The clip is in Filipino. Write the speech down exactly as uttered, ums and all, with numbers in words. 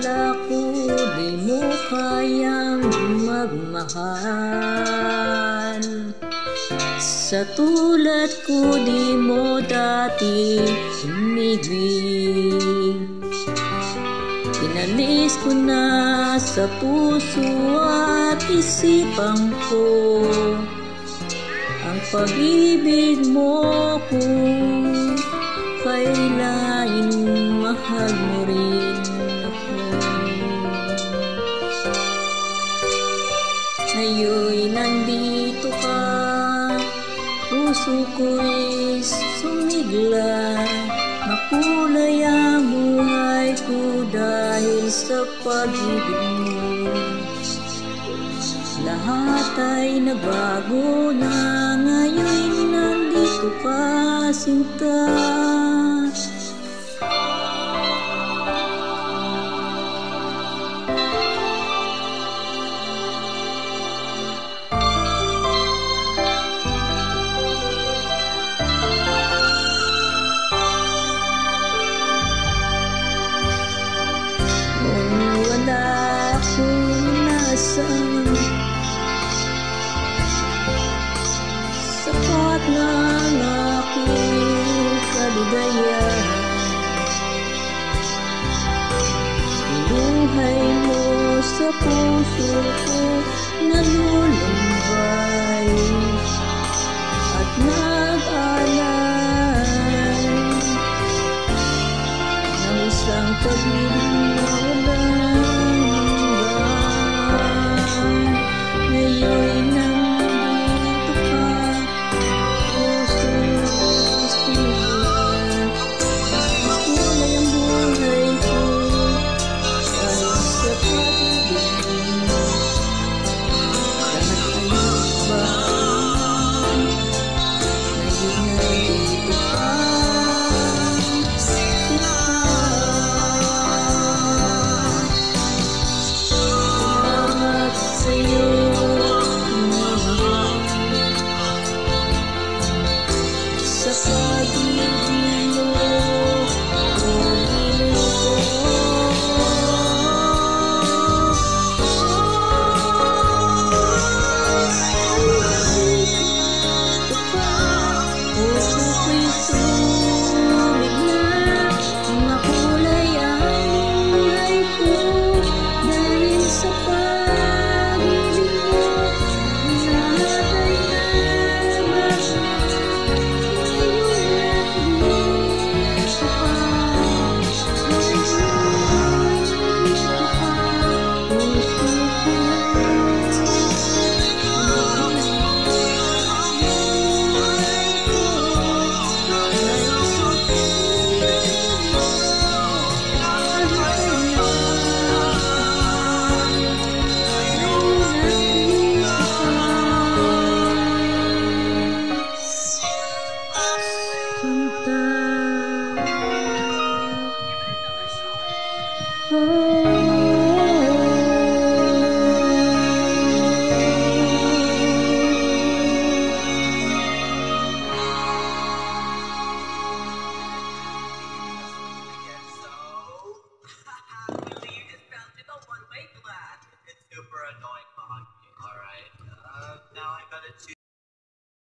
akala ko di mo kayang magmahal. Sa tulad ko di mo dati inibig. Inalis ko na sa puso at isipan ko ang pag-ibig mo kung kailan mahal mo rin ako. Ngayon'y nandito ka, puso ko'y sumigla. Makulay ang buhay ko dahil sa pag-ibig mo. Lahat ay nagbago na, ngayon'y nandito ka, sinta. Sapat na ang aking kaligayahan. Iluhay mo sa puso ko nalulumbay at nag-alay ng isang pag-ibig na walang hanggan. Ngayon'y nandito ka, puso sumigla. Makulay ang buhay ko dahil sa pag-ibig mo. Lahat ay nagbago, ngayon nandito ka, sinta. Salamat sa'yo. Sa pag-ibig mo, pumili ko. Puso ko'y sumigla, makulay ang buhay ko dahil sa pag-ibig mo. Lahat ay nagbago. Super annoying. Alright, uh, now I gotta choose.